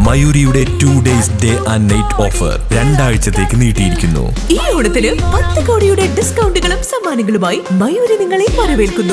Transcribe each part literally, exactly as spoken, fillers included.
മയൂരിയുടെ two days day and night offer രണ്ടാഴ്ചത്തേക്ക് നീട്ടിയിരിക്കുന്നു. ഈ ഓണത്തിന് പത്ത് കോടിയുടെ ഡിസ്കൗണ്ടുകളും സമ്മാനങ്ങളുമായി മയൂരി നിങ്ങളെ വരവേൽക്കുന്നു.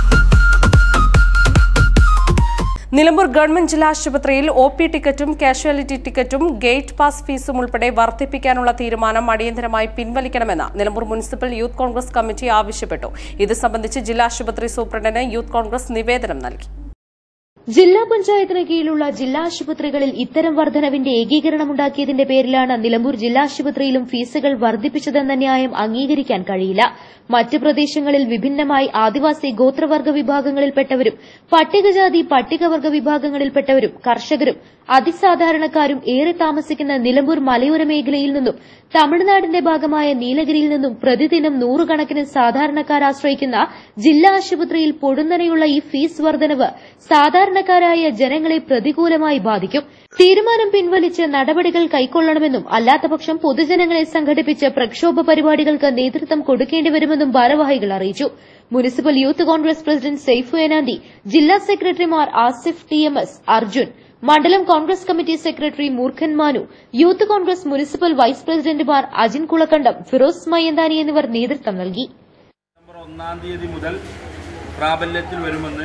നിലമ്പൂർ ഗവൺമെന്റ് ജില്ലാ ആശുപത്രിയിൽ ഒ പി ടിക്കറ്റും കാഷ്വാലിറ്റി ടിക്കറ്റും ഗേറ്റ് പാസ് ഫീസും ഉൾപ്പെടെ വർദ്ധിപ്പിക്കാനുള്ള തീരുമാനം അടിയന്തരമായി പിൻവലിക്കണമെന്ന് Nilambur municipal youth Congress committee ആവശ്യപ്പെട്ടു. ഇത് സംബന്ധിച്ച് ജില്ലാ ആശുപത്രി സൂപ്രണ്ടിന് യൂത്ത് കോൺഗ്രസ് നിവേദനം നൽകി. ജില്ലാ പഞ്ചായത്തിന് കീഴിലുള്ള ജില്ലാ ആശുപത്രികളിൽ ഇത്തരം വർധനവിന്റെ ഏകീകരണമുണ്ടാക്കിയതിന്റെ പേരിലാണ് നിലമ്പൂർ ജില്ലാ ആശുപത്രിയിലും ഫീസുകൾ വർദ്ധിപ്പിച്ചതെന്ന ന്യായം അംഗീകരിക്കാൻ കഴിയില്ല. മറ്റ് പ്രദേശങ്ങളിൽ വിഭിന്നമായി ആദിവാസി ഗോത്രവർഗ വിഭാഗങ്ങളിൽപ്പെട്ടവരും പട്ടികജാതി പട്ടികവർഗ വിഭാഗങ്ങളിൽപ്പെട്ടവരും കർഷകരും അതിസാധാരണക്കാരും ഏറെ താമസിക്കുന്ന നിലമ്പൂർ മലയോര മേഖലയിൽ നിന്നും തമിഴ്നാടിന്റെ ഭാഗമായ നീലഗിരിയിൽ നിന്നും പ്രതിദിനം നൂറുകണക്കിന് സാധാരണക്കാർ ആശ്രയിക്കുന്ന ജില്ലാ ആശുപത്രിയിൽ പൊടുന്നനെയുള്ള ഈ ഫീസ് വർധനവ് സാധാരണക്കാരായ ജനങ്ങളെ പ്രതികൂലമായി ബാധിക്കും. തീരുമാനം പിൻവലിച്ച് നടപടികൾ കൈക്കൊള്ളണമെന്നും അല്ലാത്തപക്ഷം പൊതുജനങ്ങളെ സംഘടിപ്പിച്ച് പ്രക്ഷോഭ പരിപാടികൾക്ക് നേതൃത്വം കൊടുക്കേണ്ടിവരുമെന്നും ഭാരവാഹികൾ അറിയിച്ചു. Municipal youth Congress president Saifu Enanthi, ജില്ലാ സെക്രട്ടറിമാർ Asif T M S, Arjun, മണ്ഡലം Congress committee secretary Moorkhan Manu, youth Congress municipal vice പ്രസിഡന്റുമാർ അജിൻ കുളക്കണ്ടം, ഫിറോസ് മയ്യന്താനി എന്നിവർ നേതൃത്വം നൽകി. ഒന്നാം തീയതി മുതൽ പ്രാബല്യത്തിൽ വരുമെന്ന്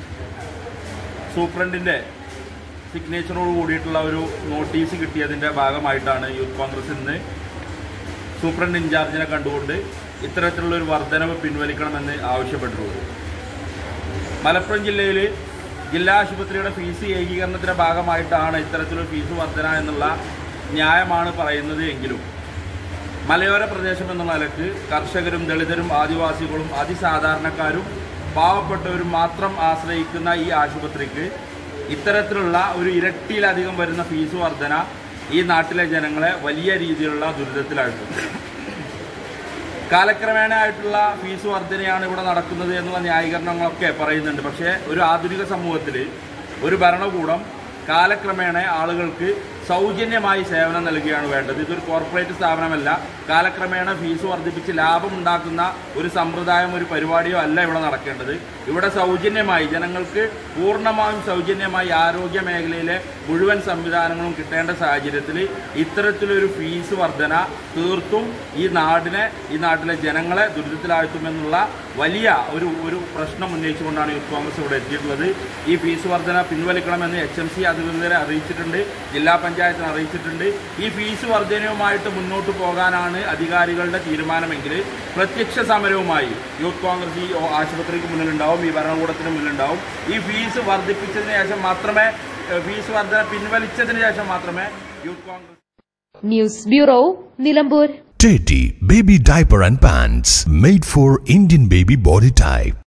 സൂപ്രണ്ടിന്റെ സിഗ്നേച്ചറോട് കൂടിയിട്ടുള്ള ഒരു നോട്ടീസ് കിട്ടിയതിന്റെ ഭാഗമായിട്ടാണ് യൂത്ത് കോൺഗ്രസ് ഇന്ന് സൂപ്രണ്ട് ഇൻചാർജിനെ കണ്ടുകൊണ്ട് ഇത്തരത്തിലുള്ള ഒരു വർധനവ് പിൻവലിക്കണമെന്ന് ആവശ്യപ്പെട്ടിട്ടുള്ളത്. മലപ്പുറം ജില്ലയിൽ ജില്ലാ ആശുപത്രിയുടെ ഫീസ് ഏകീകരണത്തിന്റെ ഭാഗമായിട്ടാണ് ഇത്തരത്തിലൊരു ഫീസ് വർധന എന്നുള്ള ന്യായമാണ് പറയുന്നത് എങ്കിലും മലയോര പ്രദേശം എന്നുള്ള നിലക്ക് കർഷകരും ദളിതരും ആദിവാസികളും അതിസാധാരണക്കാരും പാവപ്പെട്ടവരും മാത്രം ആശ്രയിക്കുന്ന ഈ ആശുപത്രിക്ക് ഇത്തരത്തിലുള്ള ഒരു ഇരട്ടിയിലധികം വരുന്ന ഫീസ് വർധന ഈ നാട്ടിലെ ജനങ്ങളെ വലിയ രീതിയിലുള്ള ദുരിതത്തിലായിട്ടുണ്ട്. കാലക്രമേണ ആയിട്ടുള്ള ഫീസ് വർധനയാണ് ഇവിടെ നടക്കുന്നത് എന്നുള്ള ന്യായീകരണങ്ങളൊക്കെ പറയുന്നുണ്ട്. പക്ഷേ ഒരു ആധുനിക സമൂഹത്തിൽ ഒരു ഭരണകൂടം കാലക്രമേണ ആളുകൾക്ക് സൗജന്യമായി സേവനം നൽകുകയാണ് വേണ്ടത്. ഇതൊരു കോർപ്പറേറ്റ് സ്ഥാപനമല്ല. കാലക്രമേണ ഫീസ് വർദ്ധിപ്പിച്ച് ലാഭമുണ്ടാക്കുന്ന ഒരു സമ്പ്രദായം ഒരു പരിപാടിയോ അല്ല ഇവിടെ നടക്കേണ്ടത്. ഇവിടെ സൗജന്യമായി ജനങ്ങൾക്ക് പൂർണ്ണമായും സൗജന്യമായി ആരോഗ്യ മേഖലയിലെ മുഴുവൻ സംവിധാനങ്ങളും കിട്ടേണ്ട സാഹചര്യത്തിൽ ഇത്തരത്തിലൊരു ഫീസ് വർധന തീർത്തും ഈ നാടിനെ ഈ നാട്ടിലെ ജനങ്ങളെ ദുരിതത്തിലാഴ്ത്തുമെന്നുള്ള വലിയ ഒരു ഒരു പ്രശ്നം ഉന്നയിച്ചുകൊണ്ടാണ് യൂത്ത് കോൺഗ്രസ് ഇവിടെ എത്തിയിട്ടുള്ളത്. ഈ ഫീസ് വർധന പിൻവലിക്കണമെന്ന് എച്ച് എം സി അധികൃതരെ അറിയിച്ചിട്ടുണ്ട്, ജില്ലാ പഞ്ചായത്തിന് അറിയിച്ചിട്ടുണ്ട്. ഈ ഫീസ് വർധനയുമായിട്ട് മുന്നോട്ട് പോകാനാണ് അധികാരികളുടെ തീരുമാനമെങ്കിൽ പ്രത്യക്ഷ സമരവുമായി യൂത്ത് കോൺഗ്രസ് ഈ ആശുപത്രിക്ക് മുന്നിലുണ്ടാവും, ഈ ഭരണകൂടത്തിന് മുന്നിലുണ്ടാവും. ഈ ഫീസ് വർദ്ധിപ്പിച്ചതിന് ശേഷം മാത്രമേ ഫീസ് വർധന പിൻവലിച്ചതിന് ശേഷം മാത്രമേ youth Congress. News bureau, Nilambur. Teddy Baby Diaper and Pants made for Indian baby body type.